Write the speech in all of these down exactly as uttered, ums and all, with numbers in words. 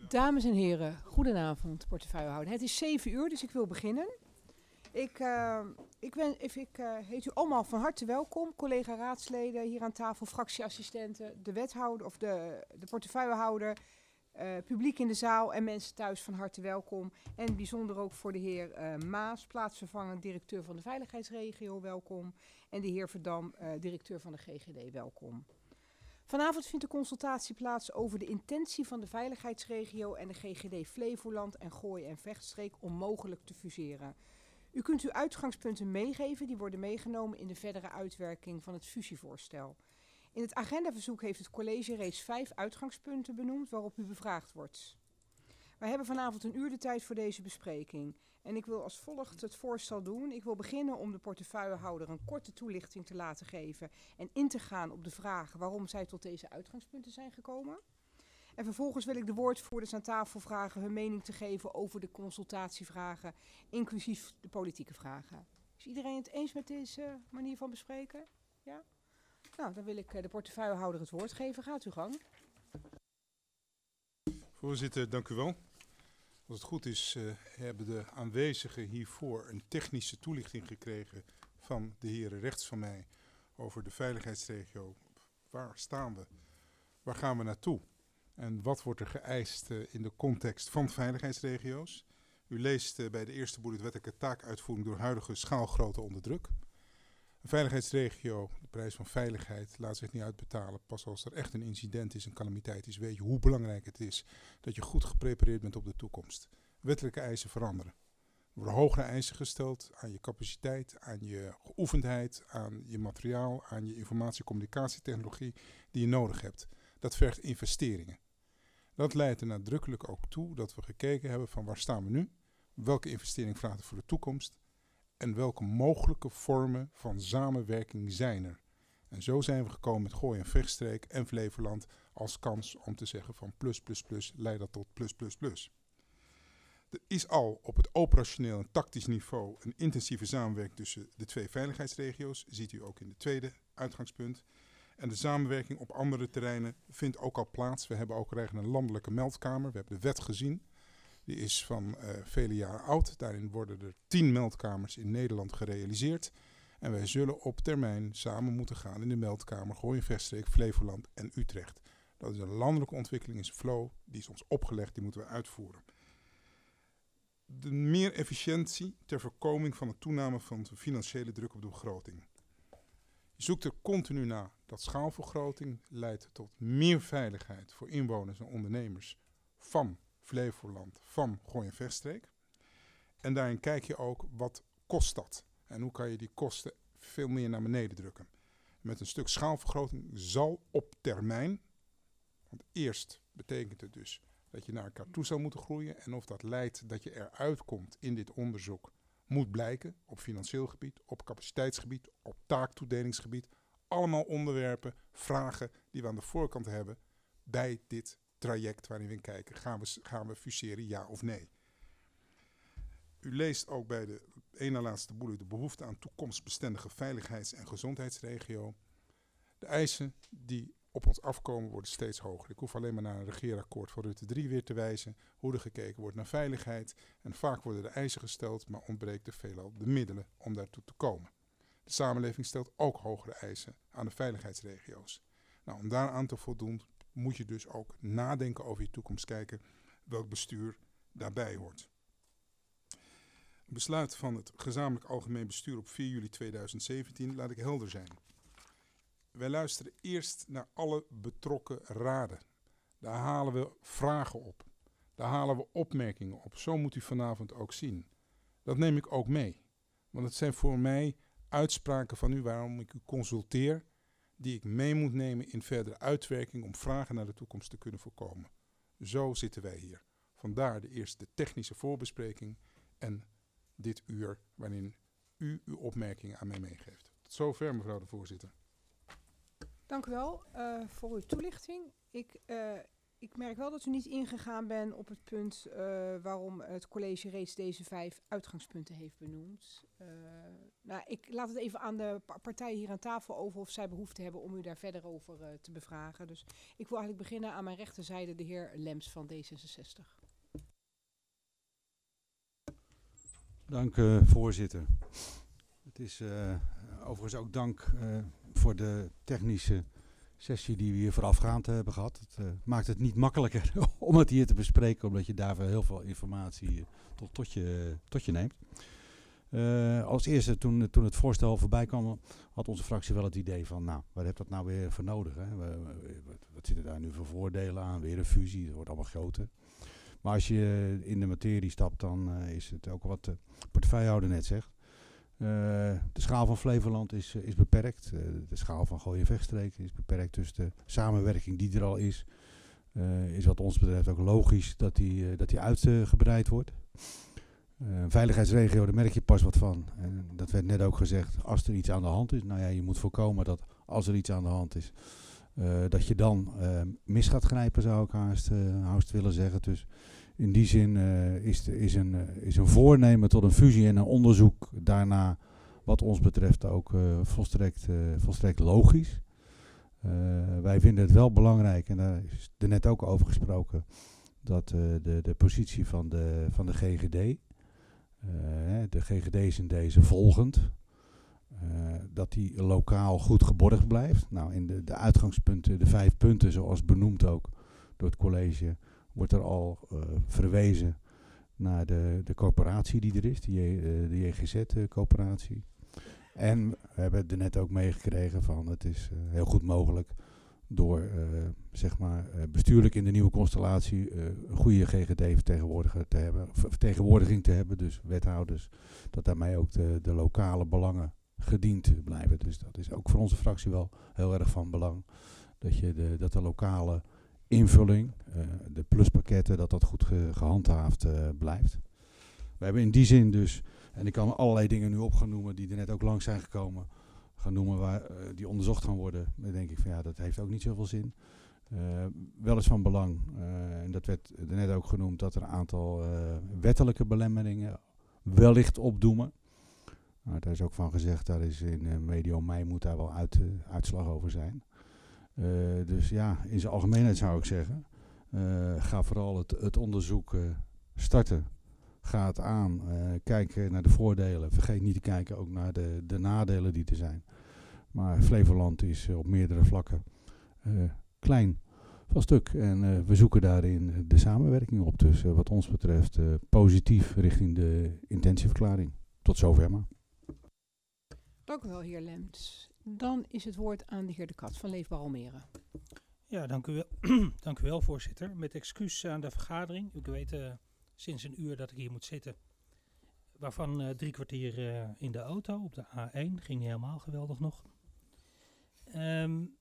Dames en heren, goedenavond portefeuillehouder. Het is zeven uur, dus ik wil beginnen. Ik, uh, ik, ben, ik uh, heet u allemaal van harte welkom, collega raadsleden hier aan tafel, fractieassistenten, de wethouder of de, de portefeuillehouder, uh, publiek in de zaal en mensen thuis van harte welkom. En bijzonder ook voor de heer uh, Maas, plaatsvervangend directeur van de veiligheidsregio, welkom. En de heer Verdam, uh, directeur van de G G D, welkom. Vanavond vindt de consultatie plaats over de intentie van de veiligheidsregio en de G G D Flevoland en Gooi en Vechtstreek om mogelijk te fuseren. U kunt uw uitgangspunten meegeven, die worden meegenomen in de verdere uitwerking van het fusievoorstel. In het agendaverzoek heeft het college reeds vijf uitgangspunten benoemd waarop u bevraagd wordt. Wij hebben vanavond een uur de tijd voor deze bespreking. En ik wil als volgt het voorstel doen. Ik wil beginnen om de portefeuillehouder een korte toelichting te laten geven en in te gaan op de vraag waarom zij tot deze uitgangspunten zijn gekomen. En vervolgens wil ik de woordvoerders aan tafel vragen hun mening te geven over de consultatievragen, inclusief de politieke vragen. Is iedereen het eens met deze manier van bespreken? Ja? Nou, dan wil ik de portefeuillehouder het woord geven. Gaat uw gang. Voorzitter, dank u wel. Als het goed is, uh, hebben de aanwezigen hiervoor een technische toelichting gekregen van de heren rechts van mij over de veiligheidsregio. Waar staan we? Waar gaan we naartoe? En wat wordt er geëist uh, in de context van veiligheidsregio's? U leest uh, bij de eerste bullet wettelijke taakuitvoering door huidige schaalgrootte onder druk. Een veiligheidsregio, de prijs van veiligheid, laat zich niet uitbetalen. Pas als er echt een incident is, een calamiteit is, weet je hoe belangrijk het is dat je goed geprepareerd bent op de toekomst. Wettelijke eisen veranderen. Er worden hogere eisen gesteld aan je capaciteit, aan je geoefendheid, aan je materiaal, aan je informatie- en communicatietechnologie die je nodig hebt. Dat vergt investeringen. Dat leidt er nadrukkelijk ook toe dat we gekeken hebben van waar staan we nu, welke investering vraagt het voor de toekomst en welke mogelijke vormen van samenwerking zijn er. En zo zijn we gekomen met Gooi en Vechtstreek en Flevoland als kans om te zeggen van plus plus plus leidt dat tot plus plus plus. Er is al op het operationeel en tactisch niveau een intensieve samenwerking tussen de twee veiligheidsregio's, ziet u ook in het tweede uitgangspunt. En de samenwerking op andere terreinen vindt ook al plaats. We hebben ook een landelijke meldkamer, we hebben de wet gezien. Die is van uh, vele jaren oud. Daarin worden er tien meldkamers in Nederland gerealiseerd. En wij zullen op termijn samen moeten gaan in de meldkamer Gooi en Vechtstreek, Flevoland en Utrecht. Dat is een landelijke ontwikkeling, is een flow, die is ons opgelegd, die moeten we uitvoeren. De meer efficiëntie ter voorkoming van de toename van de financiële druk op de begroting. Je zoekt er continu naar dat schaalvergroting leidt tot meer veiligheid voor inwoners en ondernemers van Flevoland, van Gooi en Vechtstreek. En daarin kijk je ook wat kost dat en hoe kan je die kosten veel meer naar beneden drukken. Met een stuk schaalvergroting zal op termijn, want eerst betekent het dus dat je naar elkaar toe zou moeten groeien en of dat leidt dat je eruit komt in dit onderzoek moet blijken op financieel gebied, op capaciteitsgebied, op taaktoedelingsgebied. Allemaal onderwerpen, vragen die we aan de voorkant hebben bij dit traject waarin we kijken. Gaan we, gaan we fuseren, ja of nee? U leest ook bij de één na laatste bullet de behoefte aan toekomstbestendige veiligheids- en gezondheidsregio. De eisen die op ons afkomen worden steeds hoger. Ik hoef alleen maar naar een regeerakkoord van Rutte drie weer te wijzen, hoe er gekeken wordt naar veiligheid. En vaak worden de eisen gesteld, maar ontbreekt er veelal de middelen om daartoe te komen. De samenleving stelt ook hogere eisen aan de veiligheidsregio's. Nou, om daaraan te voldoen moet je dus ook nadenken over je toekomst, kijken welk bestuur daarbij hoort. Een besluit van het gezamenlijk algemeen bestuur op vier juli tweeduizend zeventien, laat ik helder zijn. Wij luisteren eerst naar alle betrokken raden. Daar halen we vragen op. Daar halen we opmerkingen op. Zo moet u vanavond ook zien. Dat neem ik ook mee. Want het zijn voor mij uitspraken van u waarom ik u consulteer, die ik mee moet nemen in verdere uitwerking om vragen naar de toekomst te kunnen voorkomen. Zo zitten wij hier. Vandaar de eerste technische voorbespreking en dit uur waarin u uw opmerkingen aan mij meegeeft. Tot zover, mevrouw de voorzitter. Dank u wel uh, voor uw toelichting. Ik uh, ik merk wel dat u niet ingegaan bent op het punt uh, waarom het college reeds deze vijf uitgangspunten heeft benoemd. Uh, nou, ik laat het even aan de partijen hier aan tafel over of zij behoefte hebben om u daar verder over uh, te bevragen. Dus ik wil eigenlijk beginnen aan mijn rechterzijde, de heer Lems van D zesenzestig. Dank uh, voorzitter. Het is uh, overigens ook dank uh, voor de technische sessie die we hier voorafgaand hebben gehad. Het uh, maakt het niet makkelijker om het hier te bespreken, omdat je daarvoor heel veel informatie uh, tot, tot, je, tot je neemt. Uh, als eerste, toen, toen het voorstel voorbij kwam, had onze fractie wel het idee van, nou, wat heeft dat nou weer voor nodig? Hè? Wat, wat zitten daar nu voor voordelen aan? Weer een fusie, dat wordt allemaal groter. Maar als je in de materie stapt, dan uh, is het ook wat de portefeuillehouder net zegt. Uh, de schaal van Flevoland is, uh, is beperkt. Uh, de schaal van Gooi-en-Vechtstreek is beperkt. Dus de samenwerking die er al is, uh, is wat ons betreft ook logisch dat die, uh, dat die uitgebreid uh, wordt. Uh, een veiligheidsregio, daar merk je pas wat van. En dat werd net ook gezegd, als er iets aan de hand is. Nou ja, je moet voorkomen dat als er iets aan de hand is, uh, dat je dan uh, mis gaat grijpen, zou ik haast, uh, haast willen zeggen. Dus in die zin uh, is, de, is, een, uh, is een voornemen tot een fusie en een onderzoek daarna, wat ons betreft, ook uh, volstrekt, uh, volstrekt logisch. Uh, wij vinden het wel belangrijk, en daar is er net ook over gesproken, dat uh, de, de positie van de, van de G G D, uh, de G G D is in deze volgend, uh, dat die lokaal goed geborgd blijft. Nou, in de, de uitgangspunten, de vijf punten, zoals benoemd ook door het college, wordt er al uh, verwezen naar de, de coöperatie die er is, de, uh, de J G Z-coöperatie. En we hebben er net ook meegekregen van, het is uh, heel goed mogelijk door uh, zeg maar, uh, bestuurlijk in de nieuwe constellatie uh, een goede G G D-vertegenwoordiger te hebben, vertegenwoordiging te hebben, dus wethouders, dat daarmee ook de, de lokale belangen gediend blijven. Dus dat is ook voor onze fractie wel heel erg van belang, dat, je de, dat de lokale invulling, uh, de pluspakketten, dat dat goed ge gehandhaafd uh, blijft. We hebben in die zin dus, en ik kan allerlei dingen nu op gaan noemen die er net ook langs zijn gekomen, gaan noemen waar uh, die onderzocht gaan worden. Dan denk ik van ja, dat heeft ook niet zoveel zin. Uh, wel eens van belang, uh, en dat werd er net ook genoemd, dat er een aantal uh, wettelijke belemmeringen wellicht opdoemen. Nou, daar is ook van gezegd, daar is in uh, medio mei moet daar wel uit, uh, uitslag over zijn. Uh, dus ja, in zijn algemeenheid zou ik zeggen, uh, ga vooral het, het onderzoek uh, starten. Ga het aan, uh, kijk naar de voordelen. Vergeet niet te kijken ook naar de, de nadelen die er zijn. Maar Flevoland is uh, op meerdere vlakken uh, klein van stuk. En uh, we zoeken daarin de samenwerking op. Dus uh, wat ons betreft uh, positief richting de intentieverklaring. Tot zover maar. Dank u wel, heer Lems. Dan is het woord aan de heer De Kat van Leefbaar Almere. Ja, dank u wel, dank u wel voorzitter. Met excuus aan de vergadering. U weet uh, sinds een uur dat ik hier moet zitten. Waarvan uh, drie kwartier uh, in de auto op de A één. Ging niet helemaal geweldig nog. Um,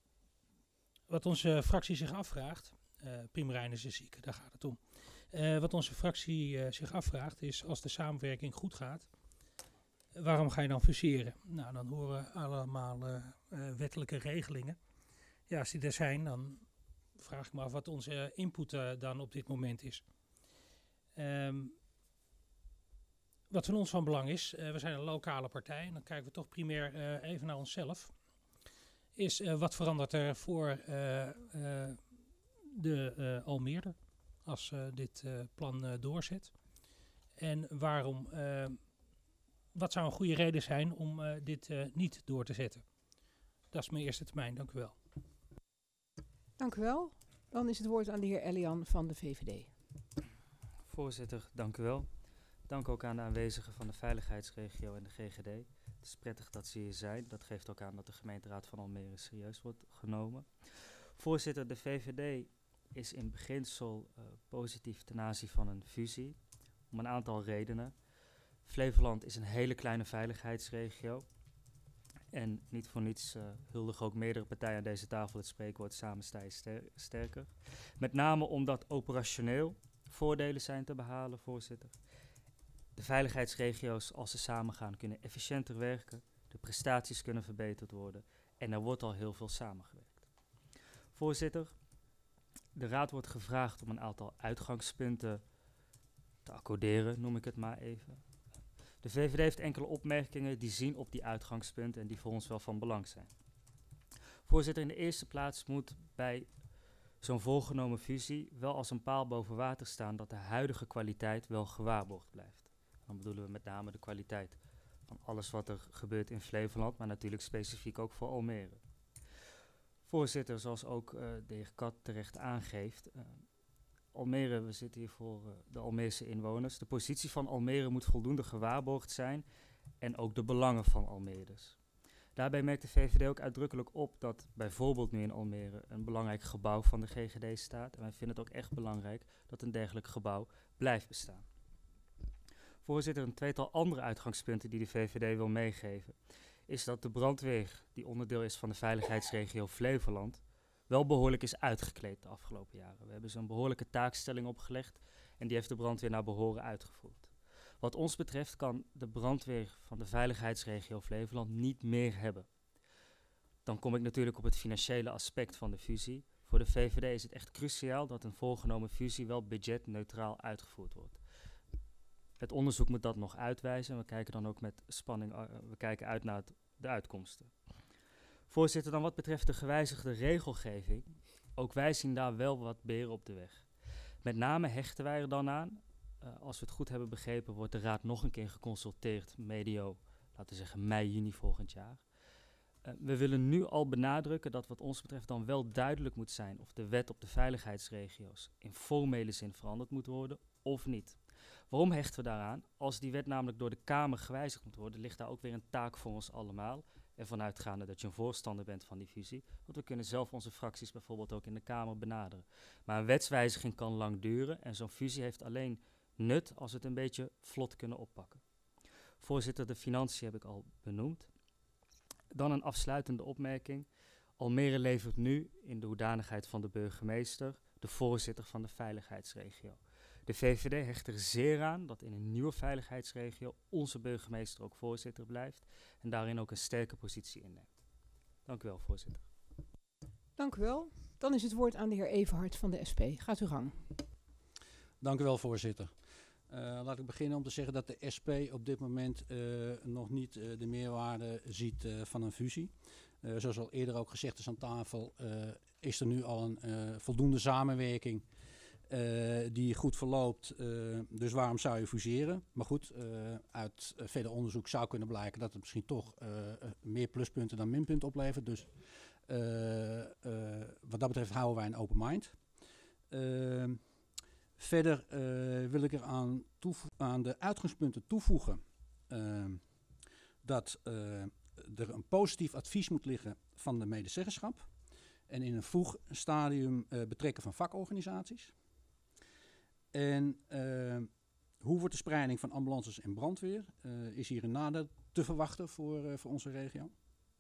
wat onze fractie zich afvraagt. Uh, Piem Reijners is ziek, daar gaat het om. Uh, wat onze fractie uh, zich afvraagt is, als de samenwerking goed gaat, waarom ga je dan fuseren? Nou, dan horen we allemaal uh, uh, wettelijke regelingen. Ja, als die er zijn, dan vraag ik me af wat onze input uh, dan op dit moment is. Um, wat van ons van belang is, uh, we zijn een lokale partij, en dan kijken we toch primair uh, even naar onszelf, is uh, wat verandert er voor uh, uh, de uh, Almeerder als uh, dit uh, plan uh, doorzet? En waarom... Uh, Wat zou een goede reden zijn om uh, dit uh, niet door te zetten? Dat is mijn eerste termijn, dank u wel. Dank u wel. Dan is het woord aan de heer Elian van de V V D. Voorzitter, dank u wel. Dank ook aan de aanwezigen van de veiligheidsregio en de G G D. Het is prettig dat ze hier zijn. Dat geeft ook aan dat de gemeenteraad van Almere serieus wordt genomen. Voorzitter, de V V D is in beginsel uh, positief ten aanzien van een fusie. Om een aantal redenen. Flevoland is een hele kleine veiligheidsregio. En niet voor niets uh, huldigen ook meerdere partijen aan deze tafel het spreekwoord samen sta je ster sterker. Met name omdat operationeel voordelen zijn te behalen, voorzitter. De veiligheidsregio's, als ze samengaan, kunnen efficiënter werken. De prestaties kunnen verbeterd worden. En er wordt al heel veel samengewerkt. Voorzitter, De Raad wordt gevraagd om een aantal uitgangspunten te accorderen, noem ik het maar even. De V V D heeft enkele opmerkingen die zien op die uitgangspunten en die voor ons wel van belang zijn. Voorzitter, in de eerste plaats moet bij zo'n voorgenomen fusie wel als een paal boven water staan dat de huidige kwaliteit wel gewaarborgd blijft. Dan bedoelen we met name de kwaliteit van alles wat er gebeurt in Flevoland, maar natuurlijk specifiek ook voor Almere. Voorzitter, zoals ook uh, de heer Kat terecht aangeeft, uh, Almere, we zitten hier voor uh, de Almeerse inwoners. De positie van Almere moet voldoende gewaarborgd zijn en ook de belangen van Almeerders. Daarbij merkt de V V D ook uitdrukkelijk op dat bijvoorbeeld nu in Almere een belangrijk gebouw van de G G D staat. En wij vinden het ook echt belangrijk dat een dergelijk gebouw blijft bestaan. Voorzitter, een tweetal andere uitgangspunten die de V V D wil meegeven, is dat de brandweer, die onderdeel is van de veiligheidsregio Flevoland, wel behoorlijk is uitgekleed de afgelopen jaren. We hebben ze een behoorlijke taakstelling opgelegd en die heeft de brandweer naar behoren uitgevoerd. Wat ons betreft kan de brandweer van de veiligheidsregio Flevoland niet meer hebben. Dan kom ik natuurlijk op het financiële aspect van de fusie. Voor de V V D is het echt cruciaal dat een voorgenomen fusie wel budgetneutraal uitgevoerd wordt. Het onderzoek moet dat nog uitwijzen. We kijken dan ook met spanning uh, we kijken uit naar het, de uitkomsten. Voorzitter, dan wat betreft de gewijzigde regelgeving. Ook wij zien daar wel wat beren op de weg. Met name hechten wij er dan aan. Uh, als we het goed hebben begrepen, wordt de Raad nog een keer geconsulteerd medio, laten we zeggen mei, juni volgend jaar. Uh, we willen nu al benadrukken dat wat ons betreft dan wel duidelijk moet zijn of de wet op de veiligheidsregio's in formele zin veranderd moet worden of niet. Waarom hechten we daaraan? Als die wet namelijk door de Kamer gewijzigd moet worden, ligt daar ook weer een taak voor ons allemaal. Ervan uitgaande dat je een voorstander bent van die fusie. Want we kunnen zelf onze fracties bijvoorbeeld ook in de Kamer benaderen. Maar een wetswijziging kan lang duren en zo'n fusie heeft alleen nut als we het een beetje vlot kunnen oppakken. Voorzitter, de financiën heb ik al benoemd. Dan een afsluitende opmerking. Almere levert nu in de hoedanigheid van de burgemeester de voorzitter van de veiligheidsregio. De V V D hecht er zeer aan dat in een nieuwe veiligheidsregio onze burgemeester ook voorzitter blijft en daarin ook een sterke positie inneemt. Dank u wel, voorzitter. Dank u wel. Dan is het woord aan de heer Everhart van de S P. Gaat uw gang. Dank u wel, voorzitter. Uh, laat ik beginnen om te zeggen dat de S P op dit moment uh, nog niet uh, de meerwaarde ziet uh, van een fusie. Uh, zoals al eerder ook gezegd is aan tafel, uh, is er nu al een uh, voldoende samenwerking uh, die goed verloopt. Uh, dus waarom zou je fuseren? Maar goed, uh, uit uh, verder onderzoek zou kunnen blijken dat het misschien toch uh, uh, meer pluspunten dan minpunten oplevert. Dus uh, uh, wat dat betreft houden wij een open mind. Uh, Verder uh, wil ik er aan, aan de uitgangspunten toevoegen uh, dat uh, er een positief advies moet liggen van de medezeggenschap en in een vroeg stadium uh, betrekken van vakorganisaties. En uh, hoe wordt de spreiding van ambulances en brandweer? Uh, is hier een nadeel te verwachten voor, uh, voor onze regio?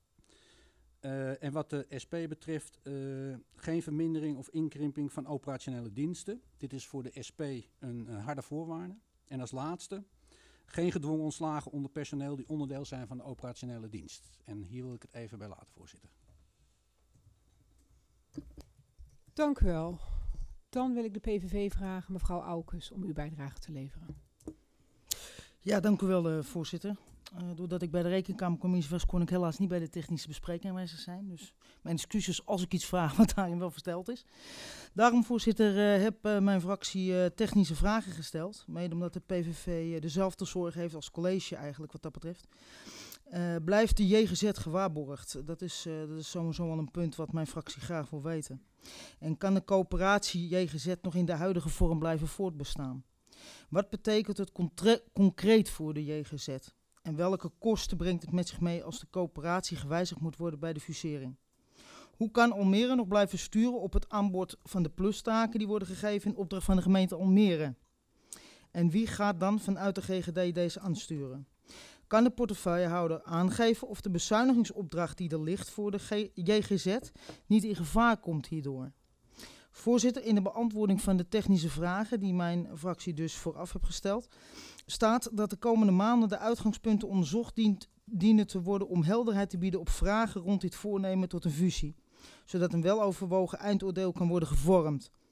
Uh, en wat de S P betreft, uh, geen vermindering of inkrimping van operationele diensten. Dit is voor de S P een uh, harde voorwaarde. En als laatste, geen gedwongen ontslagen onder personeel die onderdeel zijn van de operationele dienst. En hier wil ik het even bij laten, voorzitter. Dank u wel. Dan wil ik de P V V vragen, mevrouw Aukes, om uw bijdrage te leveren. Ja, dank u wel, uh, voorzitter. Uh, doordat ik bij de Rekenkamercommissie was, kon ik helaas niet bij de technische bespreking aanwezig zijn. Dus mijn excuses als ik iets vraag wat daarin wel versteld is. Daarom, voorzitter, uh, heb uh, mijn fractie uh, technische vragen gesteld. Mede omdat de P V V uh, dezelfde zorg heeft als college eigenlijk wat dat betreft. Uh, blijft de J G Z gewaarborgd? Dat is, uh, dat is sowieso wel een punt wat mijn fractie graag wil weten. En kan de coöperatie J G Z nog in de huidige vorm blijven voortbestaan? Wat betekent het concreet voor de J G Z? En welke kosten brengt het met zich mee als de coöperatie gewijzigd moet worden bij de fusering? Hoe kan Almere nog blijven sturen op het aanbod van de plustaken die worden gegeven in opdracht van de gemeente Almere? En wie gaat dan vanuit de G G D deze aansturen? Kan de portefeuillehouder aangeven of de bezuinigingsopdracht die er ligt voor de J G Z niet in gevaar komt hierdoor? Voorzitter, in de beantwoording van de technische vragen die mijn fractie dus vooraf heeft gesteld, staat dat de komende maanden de uitgangspunten onderzocht dient, dienen te worden om helderheid te bieden op vragen rond dit voornemen tot een fusie, zodat een weloverwogen eindoordeel kan worden gevormd.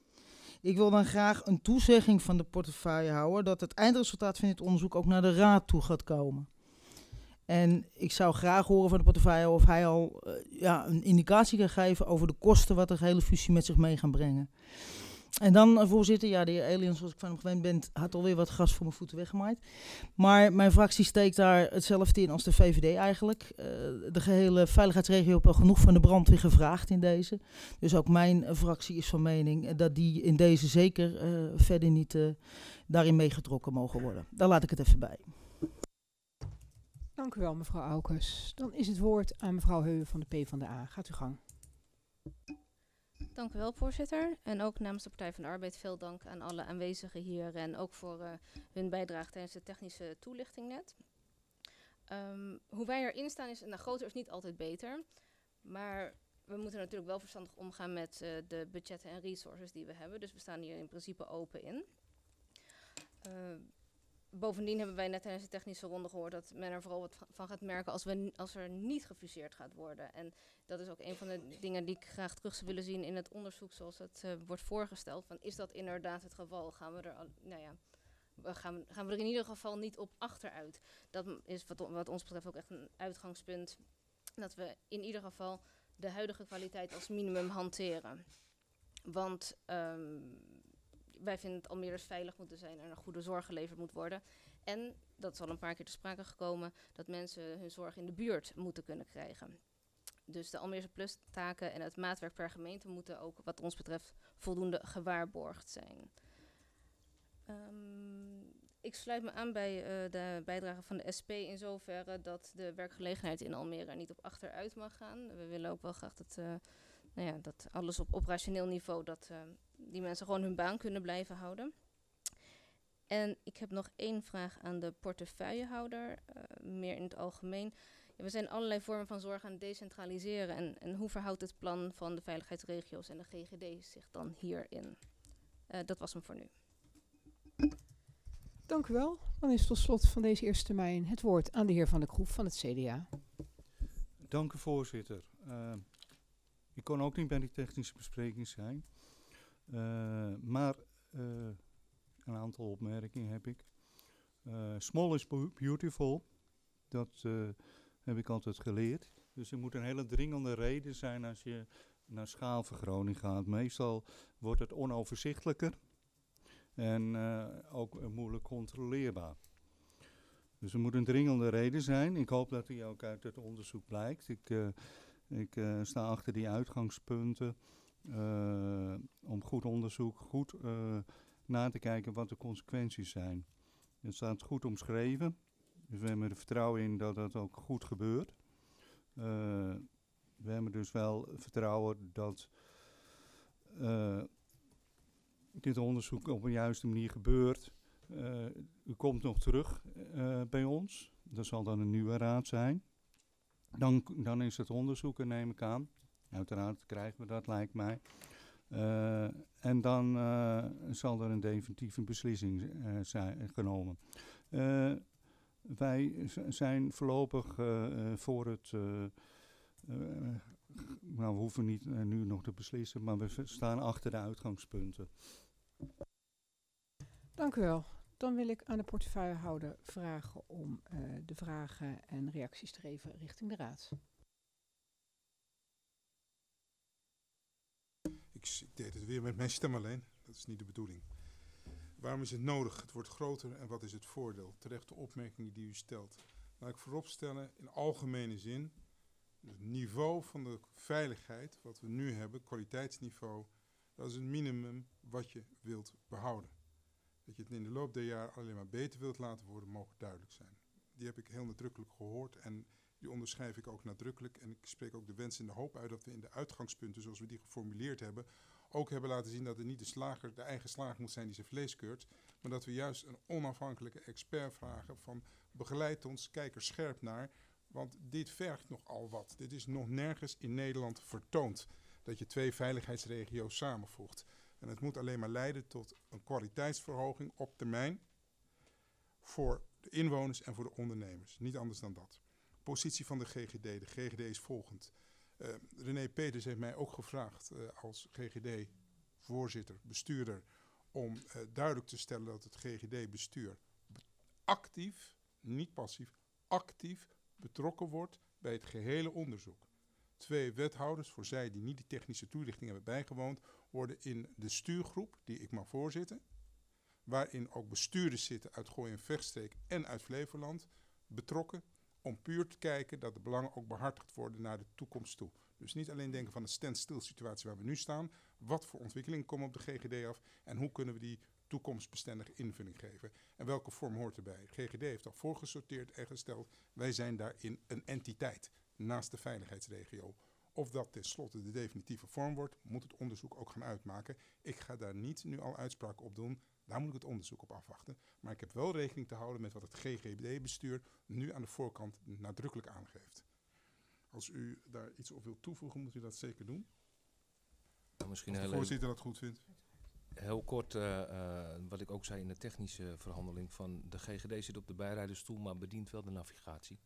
Ik wil dan graag een toezegging van de portefeuillehouder dat het eindresultaat van dit onderzoek ook naar de raad toe gaat komen. En ik zou graag horen van de portefeuillehouder of hij al uh, ja, een indicatie kan geven over de kosten wat de hele fusie met zich mee gaan brengen. En dan, uh, voorzitter, ja, de heer Elian, zoals ik van hem gewend ben, had alweer wat gras voor mijn voeten weggemaaid. Maar mijn fractie steekt daar hetzelfde in als de V V D eigenlijk. Uh, de gehele veiligheidsregio heeft al genoeg van de brandweer gevraagd in deze. Dus ook mijn uh, fractie is van mening dat die in deze zeker uh, verder niet uh, daarin meegetrokken mogen worden. Daar laat ik het even bij. Dank u wel, mevrouw Aukes. Dan is het woord aan mevrouw Heuwen van de PvdA. Gaat uw gang. Dank u wel, voorzitter. En ook namens de Partij van de Arbeid veel dank aan alle aanwezigen hier en ook voor uh, hun bijdrage tijdens de technische toelichting net. Um, hoe wij erin staan is, nou, groter is niet altijd beter, maar we moeten natuurlijk wel verstandig omgaan met uh, de budgetten en resources die we hebben. Dus we staan hier in principe open in. Uh, Bovendien hebben wij net tijdens de technische ronde gehoord dat men er vooral wat van gaat merken als, we, als er niet gefuseerd gaat worden. En dat is ook een van de dingen die ik graag terug zou willen zien in het onderzoek zoals het uh, wordt voorgesteld. Van, is dat inderdaad het geval? Gaan we er, al, nou ja, gaan, gaan we er in ieder geval niet op achteruit? Dat is wat, wat ons betreft ook echt een uitgangspunt. Dat we in ieder geval de huidige kwaliteit als minimum hanteren. Want Um, wij vinden dat Almere veilig moeten zijn en er goede zorg geleverd moet worden. En, dat is al een paar keer te sprake gekomen, dat mensen hun zorg in de buurt moeten kunnen krijgen. Dus de Almere Plus taken en het maatwerk per gemeente moeten ook wat ons betreft voldoende gewaarborgd zijn. Um, ik sluit me aan bij uh, de bijdrage van de S P in zoverre dat de werkgelegenheid in Almere niet op achteruit mag gaan. We willen ook wel graag dat, uh, nou ja, dat alles op operationeel niveau, dat uh, die mensen gewoon hun baan kunnen blijven houden. En ik heb nog één vraag aan de portefeuillehouder, uh, meer in het algemeen. Ja, we zijn allerlei vormen van zorg aan het decentraliseren. En, en hoe verhoudt het plan van de veiligheidsregio's en de G G D zich dan hierin? Uh, dat was hem voor nu. Dank u wel. Dan is tot slot van deze eerste termijn het woord aan de heer Van der Kroef van het C D A. Dank u, voorzitter. Uh, ik kon ook niet bij die technische bespreking zijn. Uh, maar uh, een aantal opmerkingen heb ik. Uh, small is beautiful. Dat uh, heb ik altijd geleerd. Dus er moet een hele dringende reden zijn als je naar schaalvergroting gaat. Meestal wordt het onoverzichtelijker. En uh, ook uh, moeilijk controleerbaar. Dus er moet een dringende reden zijn. Ik hoop dat die ook uit het onderzoek blijkt. Ik, uh, ik uh, sta achter die uitgangspunten. Uh, om goed onderzoek, goed uh, na te kijken wat de consequenties zijn. Het staat goed omschreven. Dus we hebben er vertrouwen in dat dat ook goed gebeurt. Uh, we hebben dus wel vertrouwen dat Uh, dit onderzoek op een juiste manier gebeurt. Uh, u komt nog terug uh, bij ons. Dat zal dan een nieuwe raad zijn. Dan, dan is het onderzoek, neem ik aan. Uiteraard krijgen we dat, lijkt mij. Uh, en dan uh, zal er een definitieve beslissing uh, zijn genomen. Uh, wij z- zijn voorlopig uh, uh, voor het Uh, uh, Nou, we hoeven niet uh, nu nog te beslissen, maar we staan achter de uitgangspunten. Dank u wel. Dan wil ik aan de portefeuillehouder vragen om uh, de vragen en reacties te geven richting de raad. Ik, ik deed het weer met mijn stem alleen. Dat is niet de bedoeling. Waarom is het nodig? Het wordt groter en wat is het voordeel? Terechte opmerkingen die u stelt. Laat ik vooropstellen, in algemene zin, het niveau van de veiligheid, wat we nu hebben, kwaliteitsniveau, dat is het minimum wat je wilt behouden. Dat je het in de loop der jaren alleen maar beter wilt laten worden, mogen duidelijk zijn. Die heb ik heel nadrukkelijk gehoord en die onderschrijf ik ook nadrukkelijk. En ik spreek ook de wens en de hoop uit dat we in de uitgangspunten, zoals we die geformuleerd hebben, ook hebben laten zien dat het niet de slager, de eigen slager moet zijn die zijn vlees keurt, maar dat we juist een onafhankelijke expert vragen van begeleid ons, kijk er scherp naar. Want dit vergt nogal wat. Dit is nog nergens in Nederland vertoond. Dat je twee veiligheidsregio's samenvoegt. En het moet alleen maar leiden tot een kwaliteitsverhoging op termijn. Voor de inwoners en voor de ondernemers. Niet anders dan dat. Positie van de G G D. De G G D is volgend. Uh, René Peters heeft mij ook gevraagd uh, als G G D-voorzitter, bestuurder, om uh, duidelijk te stellen dat het G G D-bestuur actief, niet passief, actief betrokken wordt bij het gehele onderzoek. Twee wethouders, voor zij die niet die technische toelichting hebben bijgewoond, worden in de stuurgroep, die ik mag voorzitten, waarin ook bestuurders zitten uit Gooi en Vechtstreek en uit Flevoland, betrokken om puur te kijken dat de belangen ook behartigd worden naar de toekomst toe. Dus niet alleen denken van de stand-still situatie waar we nu staan, wat voor ontwikkelingen komen op de G G D af en hoe kunnen we die toekomstbestendige invulling geven. En welke vorm hoort erbij? G G D heeft al voorgesorteerd en gesteld, wij zijn daarin een entiteit naast de veiligheidsregio. Of dat tenslotte de definitieve vorm wordt, moet het onderzoek ook gaan uitmaken. Ik ga daar niet nu al uitspraken op doen, daar moet ik het onderzoek op afwachten. Maar ik heb wel rekening te houden met wat het G G D-bestuur nu aan de voorkant nadrukkelijk aangeeft. Als u daar iets op wilt toevoegen, moet u dat zeker doen. Nou, misschien Als de heel voorzitter dat goed vindt. Heel kort, uh, uh, wat ik ook zei in de technische verhandeling, van de G G D zit op de bijrijdersstoel, maar bedient wel de navigatie.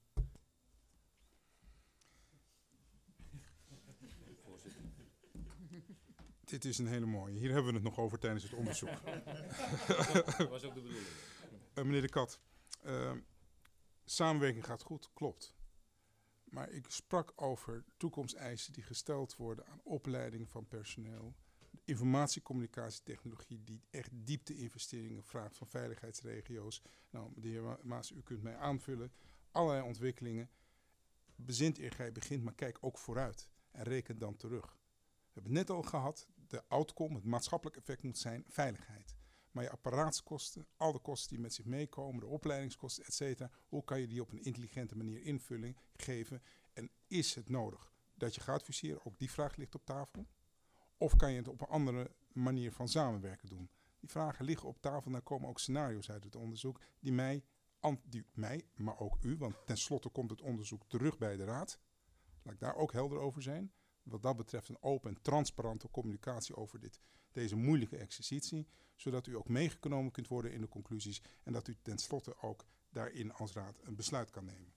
Voorzitter. Dit is een hele mooie. Hier hebben we het nog over tijdens het onderzoek. Dat was ook de bedoeling. Uh, meneer De Kat, uh, samenwerking gaat goed, klopt. Maar ik sprak over toekomsteisen die gesteld worden aan opleiding van personeel. Informatie-communicatietechnologie die echt diepte-investeringen vraagt van veiligheidsregio's. Nou, de heer Maas, u kunt mij aanvullen. Allerlei ontwikkelingen. Bezint eer gij begint, maar kijk ook vooruit. En reken dan terug. We hebben het net al gehad, de outcome, het maatschappelijk effect moet zijn veiligheid. Maar je apparatskosten, al de kosten die met zich meekomen, de opleidingskosten, et cetera. Hoe kan je die op een intelligente manier invulling geven? En is het nodig dat je gaat fuseren? Ook die vraag ligt op tafel. Of kan je het op een andere manier van samenwerken doen? Die vragen liggen op tafel en daar komen ook scenario's uit het onderzoek die mij, die mij, maar ook u, want tenslotte komt het onderzoek terug bij de Raad. Laat ik daar ook helder over zijn. Wat dat betreft een open en transparante communicatie over dit, deze moeilijke exercitie, zodat u ook meegenomen kunt worden in de conclusies en dat u tenslotte ook daarin als Raad een besluit kan nemen.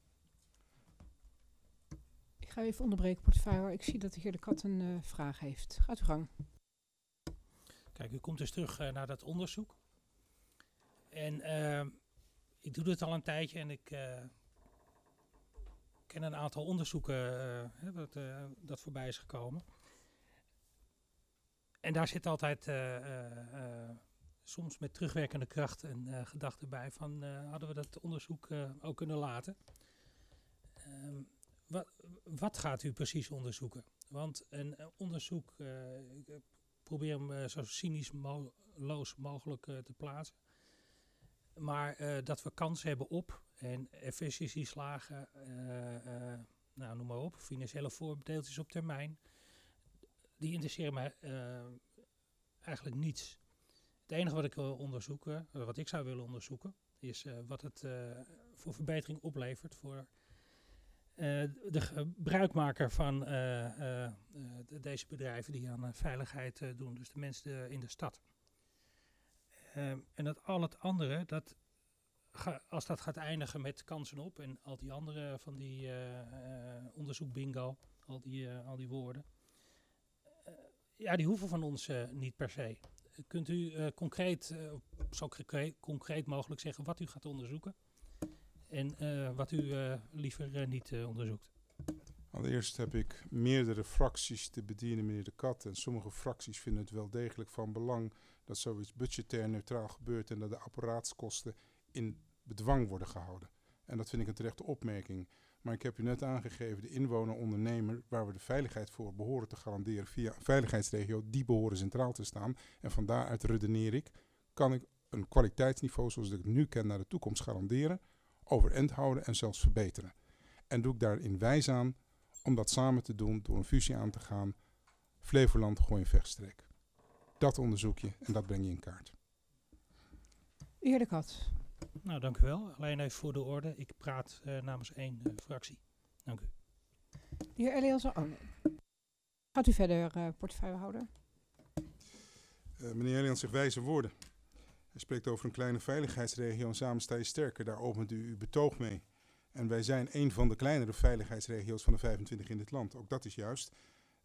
Ik ga u even onderbreken, portefeuille. Ik zie dat de heer De Kat een uh, vraag heeft. Gaat uw gang. Kijk, u komt dus terug uh, naar dat onderzoek. En uh, ik doe dit al een tijdje en ik uh, ken een aantal onderzoeken uh, hè, dat, uh, dat voorbij is gekomen. En daar zit altijd uh, uh, uh, soms met terugwerkende kracht een uh, gedachte bij van uh, hadden we dat onderzoek uh, ook kunnen laten. Um, Wat, wat gaat u precies onderzoeken? Want een uh, onderzoek, uh, ik probeer hem uh, zo cynisch mo- loos mogelijk uh, te plaatsen. Maar uh, dat we kans hebben op en efficiëntieslagen, uh, uh, nou, noem maar op, financiële voorbeeldjes op termijn. Die interesseren mij uh, eigenlijk niets. Het enige wat ik wil onderzoeken, uh, wat ik zou willen onderzoeken, is uh, wat het uh, voor verbetering oplevert voor Uh, de gebruikmaker van uh, uh, uh, de, deze bedrijven die aan uh, veiligheid uh, doen, dus de mensen de, in de stad. Uh, en dat al het andere, dat ga, als dat gaat eindigen met kansen op en al die andere van die uh, uh, onderzoek bingo, al die, uh, al die woorden, uh, ja, die hoeven van ons uh, niet per se. Uh, kunt u uh, concreet, uh, zo concreet, concreet mogelijk zeggen wat u gaat onderzoeken? En uh, wat u uh, liever uh, niet uh, onderzoekt. Allereerst heb ik meerdere fracties te bedienen, meneer De Kat. En sommige fracties vinden het wel degelijk van belang dat zoiets budgetair neutraal gebeurt en dat de apparaatskosten in bedwang worden gehouden. En dat vind ik een terechte opmerking. Maar ik heb u net aangegeven, de inwoner-ondernemer, waar we de veiligheid voor behoren te garanderen via een veiligheidsregio, die behoren centraal te staan. En van daaruit redeneer ik, kan ik een kwaliteitsniveau zoals ik het nu ken naar de toekomst garanderen, overeind houden en zelfs verbeteren. En doe ik daarin wijs aan om dat samen te doen door een fusie aan te gaan. Flevoland, Gooi en Vechtstreek. Dat onderzoek je en dat breng je in kaart. De heer De Kat. Nou, dank u wel. Alleen even voor de orde. Ik praat uh, namens één uh, fractie. Dank u. De heer Elias. Oh nee. Gaat u verder, uh, portefeuillehouder? Uh, meneer Elias zegt wijze woorden. Hij spreekt over een kleine veiligheidsregio en samen sta je sterker. Daar opent u uw betoog mee. En wij zijn een van de kleinere veiligheidsregio's van de vijfentwintig in dit land. Ook dat is juist.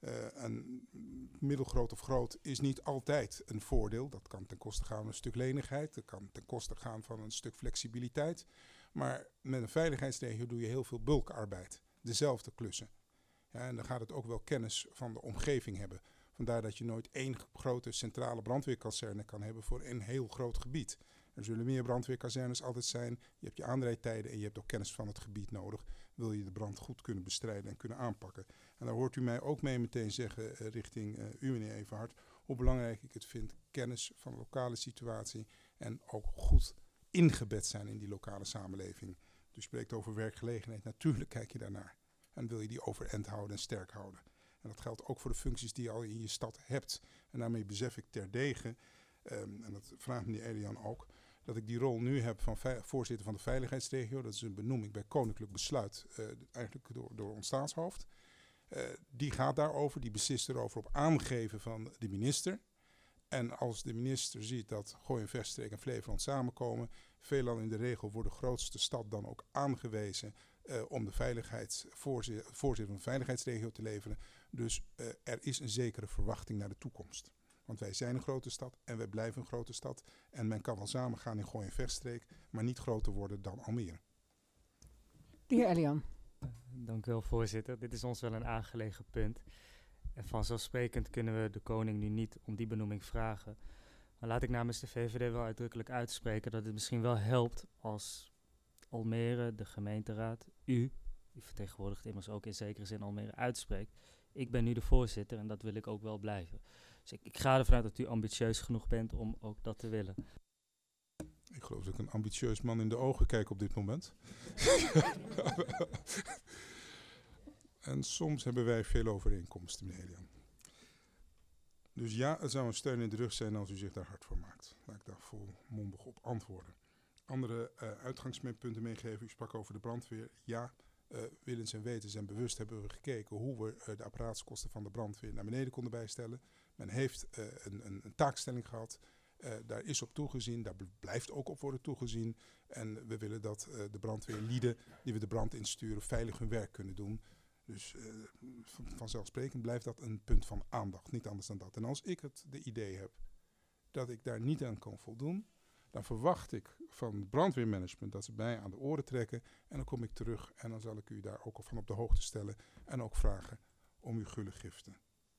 Uh, een middelgroot of groot is niet altijd een voordeel. Dat kan ten koste gaan van een stuk lenigheid. Dat kan ten koste gaan van een stuk flexibiliteit. Maar met een veiligheidsregio doe je heel veel bulkarbeid. Dezelfde klussen. Ja, en dan gaat het ook wel kennis van de omgeving hebben. Vandaar dat je nooit één grote centrale brandweerkazerne kan hebben voor een heel groot gebied. Er zullen meer brandweerkazernes altijd zijn. Je hebt je aanrijdtijden en je hebt ook kennis van het gebied nodig. Wil je de brand goed kunnen bestrijden en kunnen aanpakken. En daar hoort u mij ook mee meteen zeggen uh, richting uh, u, meneer Everhart, hoe belangrijk ik het vind. Kennis van de lokale situatie en ook goed ingebed zijn in die lokale samenleving. U spreekt over werkgelegenheid. Natuurlijk kijk je daarnaar. En wil je die overeind houden en sterk houden. En dat geldt ook voor de functies die je al in je stad hebt. En daarmee besef ik terdege, um, en dat vraagt meneer Elian ook, dat ik die rol nu heb van voorzitter van de veiligheidsregio. Dat is een benoeming bij koninklijk besluit, uh, eigenlijk door, door ons staatshoofd. Uh, die gaat daarover, die beslist erover op aangeven van de minister. En als de minister ziet dat Gooi en Vechtstreek en Flevoland samenkomen, veelal in de regel wordt de grootste stad dan ook aangewezen uh, om de veiligheidsvoorzitter, voorzitter van de veiligheidsregio te leveren. Dus uh, er is een zekere verwachting naar de toekomst. Want wij zijn een grote stad en wij blijven een grote stad. En men kan wel samengaan in Gooi en Vechtstreek, maar niet groter worden dan Almere. De heer Elian. Uh, dank u wel, voorzitter. Dit is ons wel een aangelegen punt. En vanzelfsprekend kunnen we de koning nu niet om die benoeming vragen. Maar laat ik namens de V V D wel uitdrukkelijk uitspreken dat het misschien wel helpt als Almere, de gemeenteraad, u, u vertegenwoordigt immers ook in zekere zin Almere, uitspreekt. Ik ben nu de voorzitter en dat wil ik ook wel blijven. Dus ik, ik ga ervan uit dat u ambitieus genoeg bent om ook dat te willen. Ik geloof dat ik een ambitieus man in de ogen kijk op dit moment. En soms hebben wij veel overeenkomsten, meneer Elian. Dus ja, het zou een steun in de rug zijn als u zich daar hard voor maakt. Laat ik daar volmondig op antwoorden. Andere uh, uitgangspunten meegeven. U sprak over de brandweer. Ja, uh, willens en wetens en bewust hebben we gekeken hoe we uh, de apparaatskosten van de brandweer naar beneden konden bijstellen. Men heeft uh, een, een, een taakstelling gehad. Uh, daar is op toegezien, daar blijft ook op worden toegezien. En we willen dat uh, de brandweerlieden die we de brand insturen veilig hun werk kunnen doen. Dus uh, van, vanzelfsprekend blijft dat een punt van aandacht, niet anders dan dat. En als ik het de idee heb dat ik daar niet aan kan voldoen, dan verwacht ik van het brandweermanagement dat ze mij aan de oren trekken. En dan kom ik terug en dan zal ik u daar ook al van op de hoogte stellen en ook vragen om uw gulle giften.